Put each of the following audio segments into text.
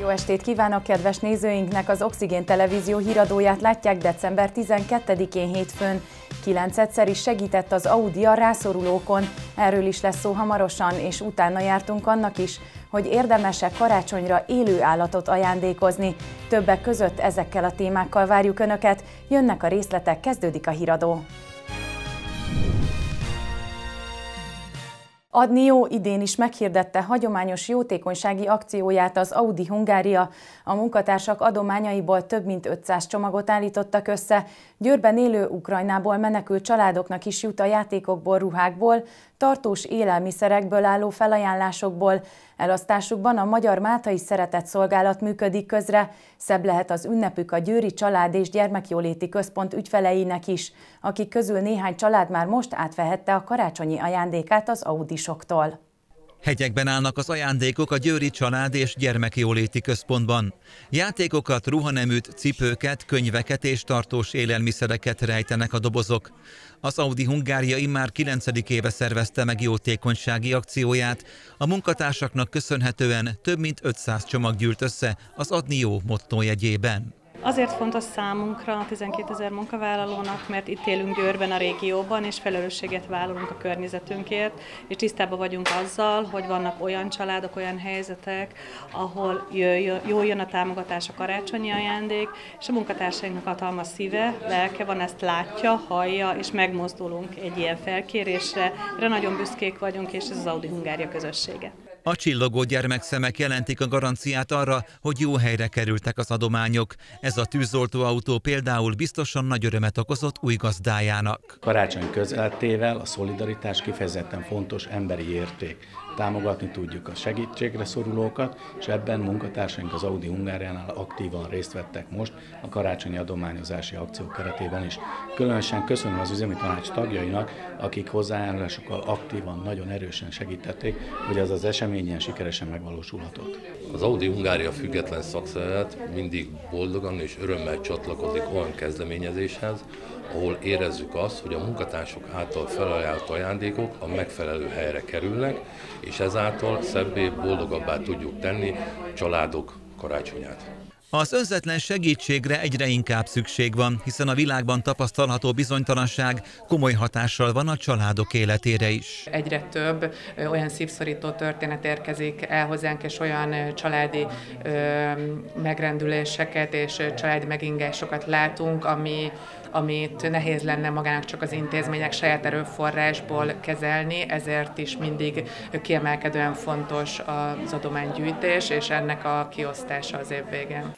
estét kívánok kedves nézőinknek! Az Oxigén Televízió híradóját látják december 12-én hétfőn. 9-szer is segített az Audi a rászorulókon. Erről is lesz szó hamarosan, és utána jártunk annak is, hogy érdemes-e karácsonyra élő állatot ajándékozni. Többek között ezekkel a témákkal várjuk Önöket. Jönnek a részletek, kezdődik a híradó. Adni jó idén is meghirdette hagyományos jótékonysági akcióját az Audi Hungária. A munkatársak adományaiból több mint 500 csomagot állítottak össze. Győrben élő Ukrajnából menekült családoknak is jut a játékokból, ruhákból, tartós élelmiszerekből álló felajánlásokból. Elosztásukban a Magyar Máltai Szeretetszolgálat működik közre. Szebb lehet az ünnepük a Győri Család és Gyermekjóléti Központ ügyfeleinek is, akik közül néhány család már most átvehette a karácsonyi ajándékát az Audisoktól. Hegyekben állnak az ajándékok a Győri Család és Gyermekjóléti Központban. Játékokat, ruhaneműt, cipőket, könyveket és tartós élelmiszereket rejtenek a dobozok. Az Audi Hungária immár 9. éve szervezte meg jótékonysági akcióját. A munkatársaknak köszönhetően több mint 500 csomag gyűlt össze az Adni jó mottójegyében. Azért fontos számunkra, 12 000 munkavállalónak, mert itt élünk Győrben, a régióban, és felelősséget vállalunk a környezetünkért, és tisztában vagyunk azzal, hogy vannak olyan családok, olyan helyzetek, ahol jól jön a támogatás, a karácsonyi ajándék, és a munkatársainknak hatalmas szíve, lelke van, ezt látja, hallja, és megmozdulunk egy ilyen felkérésre. Erre nagyon büszkék vagyunk, és ez az Audi Hungária közössége. A csillogó gyermekszemek jelentik a garanciát arra, hogy jó helyre kerültek az adományok. Ez a tűzoltóautó például biztosan nagy örömet okozott új gazdájának. Karácsony közelettével a szolidaritás kifejezetten fontos emberi érték. Támogatni tudjuk a segítségre szorulókat, és ebben munkatársaink az Audi Hungáriánál aktívan részt vettek most a karácsonyi adományozási akció keretében is. Különösen köszönöm az üzemi tanács tagjainak, akik hozzájárulásokkal aktívan, nagyon erősen segítették, hogy ez az esemény ilyen sikeresen megvalósulhatott. Az Audi Hungária független szakszervezet mindig boldogan és örömmel csatlakozik olyan kezdeményezéshez, ahol érezzük azt, hogy a munkatársok által felajánlott ajándékok a megfelelő helyre kerülnek, és ezáltal szebbé, boldogabbá tudjuk tenni családok karácsonyát. Az önzetlen segítségre egyre inkább szükség van, hiszen a világban tapasztalható bizonytalanság komoly hatással van a családok életére is. Egyre több olyan szívszorító történet érkezik el hozzánk, és olyan családi megrendüléseket és családi megingásokat látunk, amit nehéz lenne magának csak az intézmények saját erőforrásból kezelni, ezért is mindig kiemelkedően fontos az adománygyűjtés és ennek a kiosztása az év végén.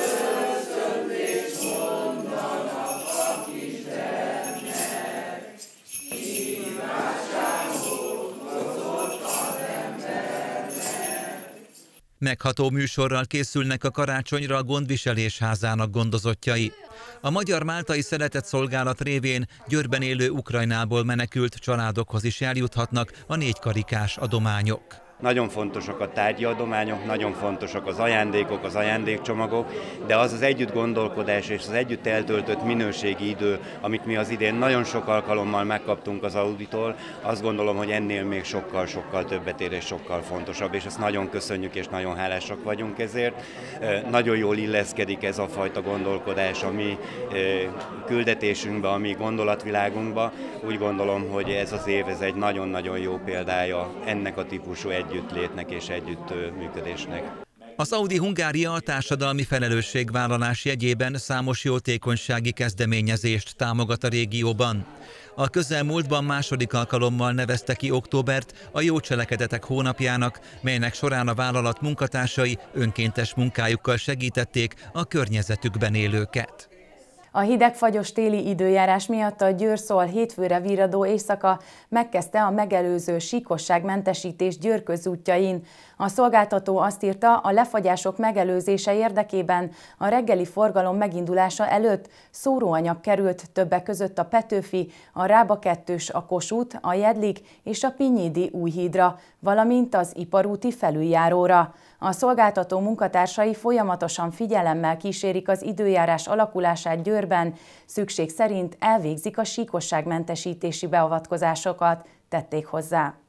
Megható műsorral készülnek a karácsonyra a Gondviselés Házának gondozottjai. A Magyar Máltai Szeretetszolgálat révén Győrben élő Ukrajnából menekült családokhoz is eljuthatnak a 4 karikás adományok. Nagyon fontosak a tárgyi adományok, nagyon fontosak az ajándékok, az ajándékcsomagok, de az az együtt gondolkodás és az együtt eltöltött minőségi idő, amit mi az idén nagyon sok alkalommal megkaptunk az Auditól, azt gondolom, hogy ennél még sokkal többet ér és sokkal fontosabb, és ezt nagyon köszönjük és nagyon hálásak vagyunk ezért. Nagyon jól illeszkedik ez a fajta gondolkodás a mi küldetésünkbe, a mi gondolatvilágunkba. Úgy gondolom, hogy ez az év ez egy nagyon-nagyon jó példája ennek a típusú együttlétnek és együttműködésnek. Az Audi Hungária a társadalmi felelősségvállalás jegyében számos jótékonysági kezdeményezést támogat a régióban. A közelmúltban második alkalommal nevezte ki októbert a jó cselekedetek hónapjának, melynek során a vállalat munkatársai önkéntes munkájukkal segítették a környezetükben élőket. A hidegfagyos téli időjárás miatt a Győr-Szol hétfőre virradó éjszaka megkezdte a megelőző síkosságmentesítés Győr közútjain. A szolgáltató azt írta, a lefagyások megelőzése érdekében a reggeli forgalom megindulása előtt szóróanyag került többek között a Petőfi, a Rába 2-s, a Kossuth, a Jedlik és a Pinyédi Újhídra, valamint az Iparúti felüljáróra. A szolgáltató munkatársai folyamatosan figyelemmel kísérik az időjárás alakulását Győrben, szükség szerint elvégzik a síkosságmentesítési beavatkozásokat, tették hozzá.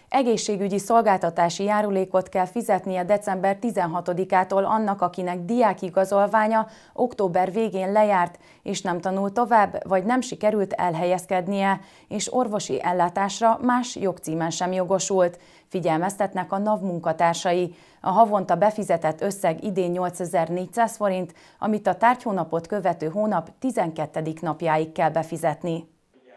Egészségügyi szolgáltatási járulékot kell fizetnie december 16-ától annak, akinek diákigazolványa október végén lejárt, és nem tanul tovább, vagy nem sikerült elhelyezkednie, és orvosi ellátásra más jogcímen sem jogosult, figyelmeztetnek a NAV munkatársai. A havonta befizetett összeg idén 8400 forint, amit a tárgyhónapot követő hónap 12. napjáig kell befizetni.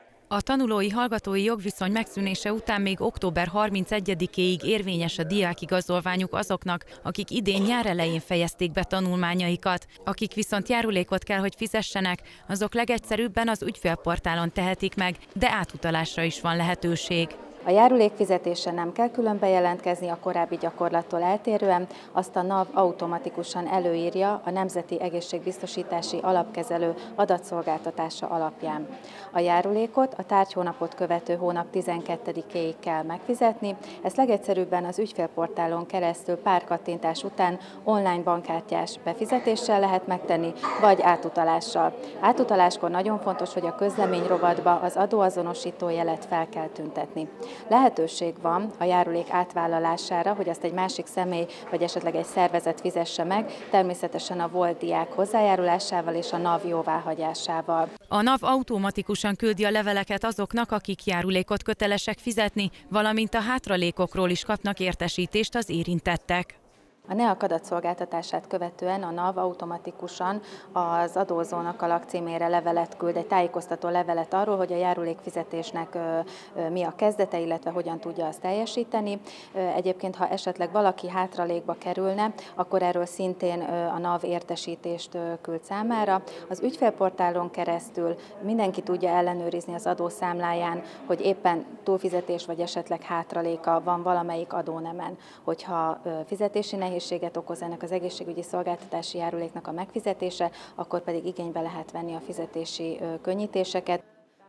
A tanulói hallgatói jogviszony megszűnése után még október 31-éig érvényes a diákigazolványuk azoknak, akik idén nyár elején fejezték be tanulmányaikat. Akik viszont járulékot kell, hogy fizessenek, azok legegyszerűbben az ügyfélportálon tehetik meg, de átutalásra is van lehetőség. A járulék fizetése nem kell külön bejelentkezni a korábbi gyakorlattól eltérően, azt a NAV automatikusan előírja a Nemzeti Egészségbiztosítási Alapkezelő adatszolgáltatása alapján. A járulékot a tárgyhónapot követő hónap 12-éig kell megfizetni, ezt legegyszerűbben az ügyfélportálon keresztül pár kattintás után online bankkártyás befizetéssel lehet megtenni, vagy átutalással. Átutaláskor nagyon fontos, hogy a közlemény rovatba az adóazonosító jelet fel kell tüntetni. Lehetőség van a járulék átvállalására, hogy azt egy másik személy vagy esetleg egy szervezet fizesse meg, természetesen a volt diák hozzájárulásával és a NAV jóváhagyásával. A NAV automatikusan küldi a leveleket azoknak, akik járulékot kötelesek fizetni, valamint a hátralékokról is kapnak értesítést az érintettek. A NEAK adatszolgáltatását követően a NAV automatikusan az adózónak a lakcímére levelet küld, egy tájékoztató levelet arról, hogy a járulékfizetésnek mi a kezdete, illetve hogyan tudja azt teljesíteni. Egyébként, ha esetleg valaki hátralékba kerülne, akkor erről szintén a NAV értesítést küld számára. Az ügyfélportálon keresztül mindenki tudja ellenőrizni az adószámláján, hogy éppen túlfizetés vagy esetleg hátraléka van valamelyik adónemen. Hogyha fizetési nehézséget okoz ennek az egészségügyi szolgáltatási járuléknak a megfizetése, akkor pedig igénybe lehet venni a fizetési könnyítéseket.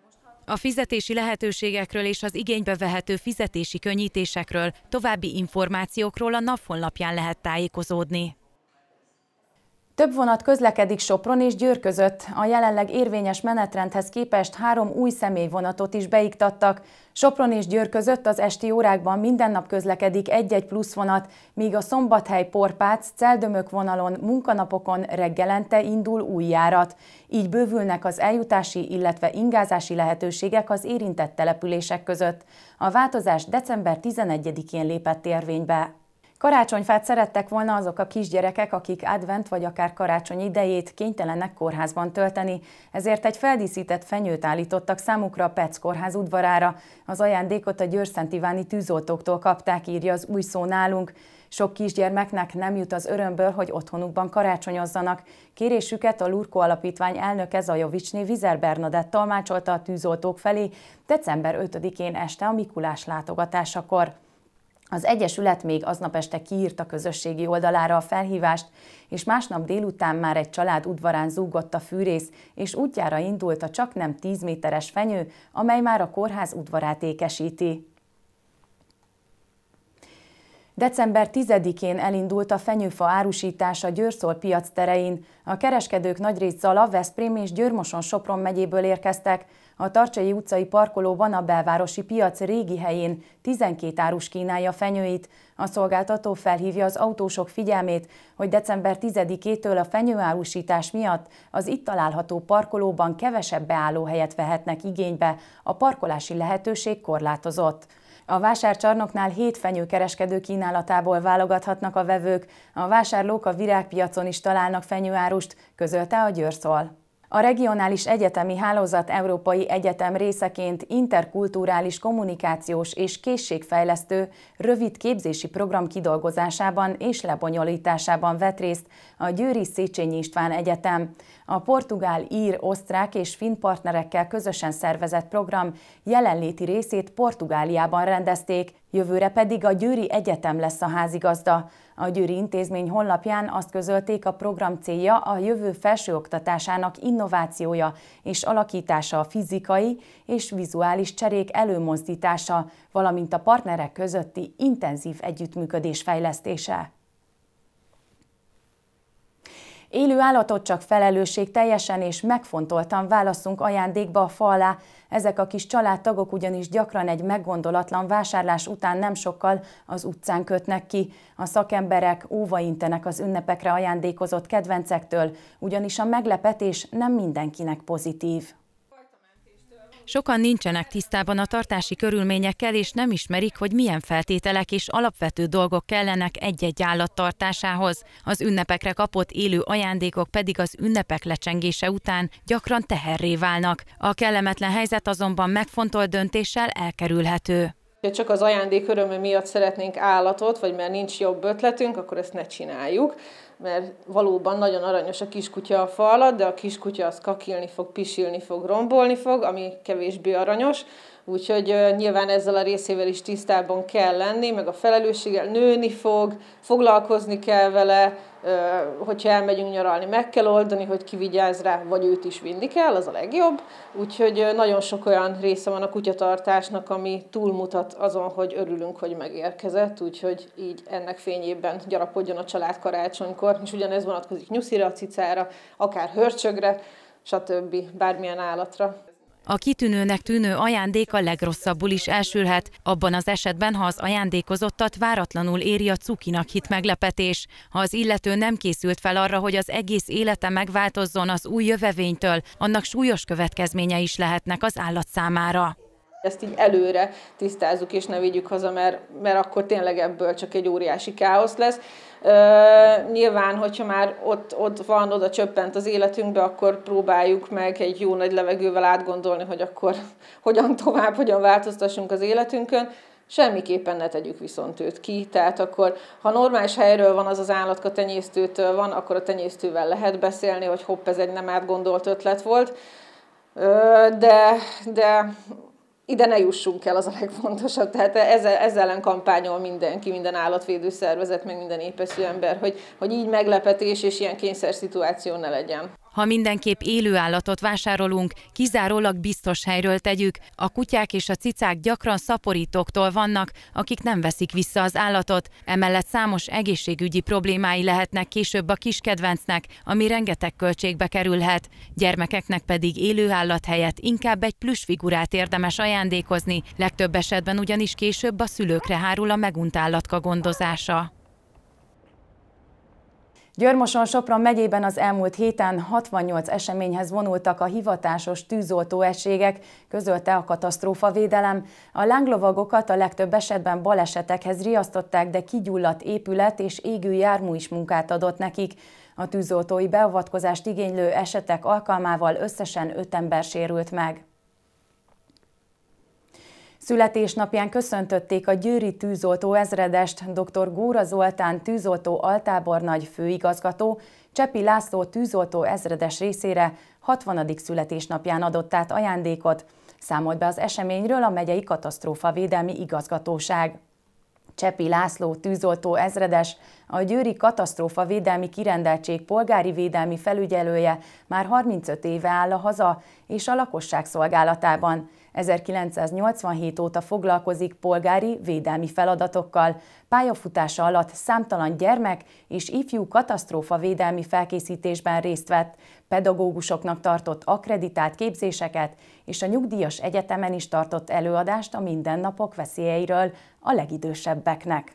A fizetési lehetőségekről és az igénybe vehető fizetési könnyítésekről, további információkról a NAV honlapján lehet tájékozódni. Több vonat közlekedik Sopron és Győr között. A jelenleg érvényes menetrendhez képest 3 új személyvonatot is beiktattak. Sopron és Győr között az esti órákban minden nap közlekedik egy-egy plusz vonat, míg a Szombathely-Porpác-Celdömök vonalon munkanapokon reggelente indul új járat. Így bővülnek az eljutási, illetve ingázási lehetőségek az érintett települések között. A változás december 11-én lépett érvénybe. Karácsonyfát szerettek volna azok a kisgyerekek, akik advent vagy akár karácsony idejét kénytelenek kórházban tölteni, ezért egy feldíszített fenyőt állítottak számukra a Petsz kórház udvarára. Az ajándékot a győr-szentiváni tűzoltóktól kapták, írja az Új Szó nálunk. Sok kisgyermeknek nem jut az örömből, hogy otthonukban karácsonyozzanak. Kérésüket a Lurkó Alapítvány elnöke Zajovicsné Vizer Bernadett tolmácsolta a tűzoltók felé december 5-én este a Mikulás látogatásakor. Az Egyesület még aznap este kiírta közösségi oldalára a felhívást, és másnap délután már egy család udvarán zúgott a fűrész, és útjára indult a csaknem 10 méteres fenyő, amely már a kórház udvarát ékesíti. December 10-én elindult a fenyőfa árusítása Győr-Szol piac terein. A kereskedők nagyrészt Zala, Veszprém és Győr-Moson-Sopron megyéből érkeztek. A Tarcsai utcai parkolóban a belvárosi piac régi helyén 12 árus kínálja fenyőit. A szolgáltató felhívja az autósok figyelmét, hogy december 10-től a fenyőárusítás miatt az itt található parkolóban kevesebb beállóhelyet vehetnek igénybe, a parkolási lehetőség korlátozott. A vásárcsarnoknál 7 fenyőkereskedő kínálatából válogathatnak a vevők, a vásárlók a virágpiacon is találnak fenyőárust, közölte a Győr-Szol. A regionális egyetemi hálózat Európai Egyetem részeként interkulturális kommunikációs és készségfejlesztő rövid képzési program kidolgozásában és lebonyolításában vett részt a győri Széchenyi István Egyetem. A portugál, ír, osztrák és finn partnerekkel közösen szervezett program jelenléti részét Portugáliában rendezték, jövőre pedig a Győri Egyetem lesz a házigazda. A győri intézmény honlapján azt közölték, a program célja a jövő felsőoktatásának innovációja és alakítása, a fizikai és vizuális cserék előmozdítása, valamint a partnerek közötti intenzív együttműködés fejlesztése. Élő állatot csak felelősségteljesen és megfontoltan válasszunk ajándékba a fa alá. Ezek a kis családtagok ugyanis gyakran egy meggondolatlan vásárlás után nem sokkal az utcán kötnek ki. A szakemberek óvaintenek az ünnepekre ajándékozott kedvencektől, ugyanis a meglepetés nem mindenkinek pozitív. Sokan nincsenek tisztában a tartási körülményekkel, és nem ismerik, hogy milyen feltételek és alapvető dolgok kellenek egy-egy állat tartásához. Az ünnepekre kapott élő ajándékok pedig az ünnepek lecsengése után gyakran teherré válnak. A kellemetlen helyzet azonban megfontolt döntéssel elkerülhető. Ha csak az ajándék öröme miatt szeretnénk állatot, vagy mert nincs jobb ötletünk, akkor ezt ne csináljuk. Mert valóban nagyon aranyos a kiskutya a fa alatt, de a kiskutya az kakilni fog, pisilni fog, rombolni fog, ami kevésbé aranyos. Úgyhogy nyilván ezzel a részével is tisztában kell lenni, meg a felelősséggel nőni fog, foglalkozni kell vele, hogyha elmegyünk nyaralni, meg kell oldani, hogy ki vigyáz rá, vagy őt is vinni kell, az a legjobb. Úgyhogy nagyon sok olyan része van a kutyatartásnak, ami túlmutat azon, hogy örülünk, hogy megérkezett, úgyhogy így ennek fényében gyarapodjon a család karácsonykor, és ugyanez vonatkozik nyuszira, cicára, akár hörcsögre, stb. Bármilyen állatra. A kitűnőnek tűnő ajándék a legrosszabbul is elsülhet, abban az esetben, ha az ajándékozottat váratlanul éri a cukinak hitt meglepetés. Ha az illető nem készült fel arra, hogy az egész élete megváltozzon az új jövevénytől, annak súlyos következménye is lehetnek az állat számára. Ezt így előre tisztázzuk és ne vigyük haza, mert akkor tényleg ebből csak egy óriási káosz lesz. Nyilván, hogyha már ott van, oda csöppent az életünkbe, akkor próbáljuk meg egy jó nagy levegővel átgondolni, hogy akkor hogyan tovább, hogyan változtassunk az életünkön. Semmiképpen ne tegyük viszont őt ki, tehát akkor, ha normális helyről van az állatka tenyésztőtől van, akkor a tenyésztővel lehet beszélni, hogy hopp, ez egy nem átgondolt ötlet volt, de ide ne jussunk el, az a legfontosabb. Tehát ezzel ellen kampányol mindenki, minden állatvédő szervezet, meg minden épeszű ember, hogy így meglepetés és ilyen kényszerszituáció ne legyen. Ha mindenképp élő állatot vásárolunk, kizárólag biztos helyről tegyük. A kutyák és a cicák gyakran szaporítóktól vannak, akik nem veszik vissza az állatot. Emellett számos egészségügyi problémái lehetnek később a kiskedvencnek, ami rengeteg költségbe kerülhet. Gyermekeknek pedig élő állat helyett inkább egy plüssfigurát érdemes ajándékozni, legtöbb esetben ugyanis később a szülőkre hárul a megunt állatka gondozása. Győr-Moson-Sopron megyében az elmúlt héten 68 eseményhez vonultak a hivatásos tűzoltóegységek, közölte a katasztrófavédelem. A lánglovagokat a legtöbb esetben balesetekhez riasztották, de kigyulladt épület és égő jármű is munkát adott nekik. A tűzoltói beavatkozást igénylő esetek alkalmával összesen 5 ember sérült meg. Születésnapján köszöntötték a győri tűzoltó ezredest, dr. Góra Zoltán tűzoltó altábornagy főigazgató, Csepi László tűzoltó ezredes részére 60. születésnapján adott át ajándékot, számolt be az eseményről a megyei katasztrófavédelmi igazgatóság. Csepi László tűzoltó ezredes, a győri katasztrófavédelmi kirendeltség polgári védelmi felügyelője már 35 éve áll a haza és a lakosság szolgálatában. 1987 óta foglalkozik polgári védelmi feladatokkal. Pályafutása alatt számtalan gyermek és ifjú katasztrófavédelmi felkészítésben részt vett, pedagógusoknak tartott akkreditált képzéseket, és a nyugdíjas egyetemen is tartott előadást a mindennapok veszélyeiről a legidősebbeknek.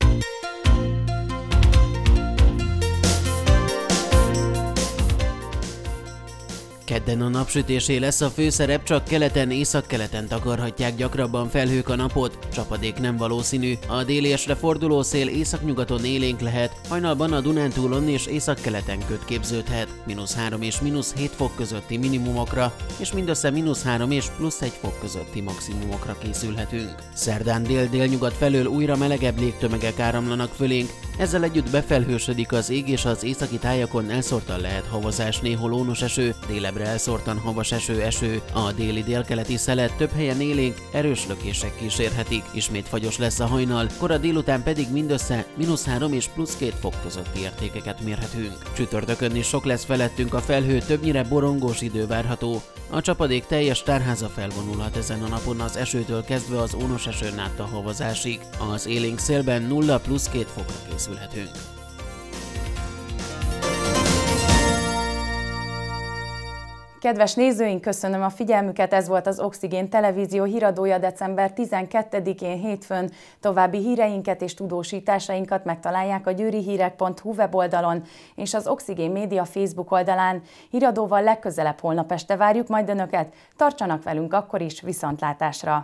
Kedden a napsütésé lesz a főszerep, csak keleten, északkeleten takarhatják gyakrabban felhők a napot, csapadék nem valószínű. A déliesre forduló szél északnyugaton élénk lehet, hajnalban a Dunántúlon és északkeleten köt képződhet. -3 és -7 fok közötti minimumokra, és mindössze -3 és +1 fok közötti maximumokra készülhetünk. Szerdán dél-délnyugat felől újra melegebb légtömegek áramlanak fölénk, ezzel együtt befelhősödik az ég, és az északi tájakon elszórtan lehet havazás, néhol ónos eső, délebbre elszórtan havas eső, a déli-délkeleti szelet több helyen élénk, erős lökések kísérhetik. Ismét fagyos lesz a hajnal, kora délután pedig mindössze -3 és +2 fok közötti értékeket mérhetünk. Csütörtökön is sok lesz felettünk a felhő, többnyire borongós idő várható. A csapadék teljes tárháza felvonulhat ezen a napon az esőtől kezdve az ónos esőn át a havazásig. Az élénk szélben 0 + 2 fokra készülhetünk. Kedves nézőink, köszönöm a figyelmüket, ez volt az Oxigén Televízió híradója december 12-én hétfőn. További híreinket és tudósításainkat megtalálják a győrihírek.hu weboldalon és az Oxigén Média Facebook oldalán. Híradóval legközelebb holnap este várjuk majd Önöket, tartsanak velünk akkor is, viszontlátásra!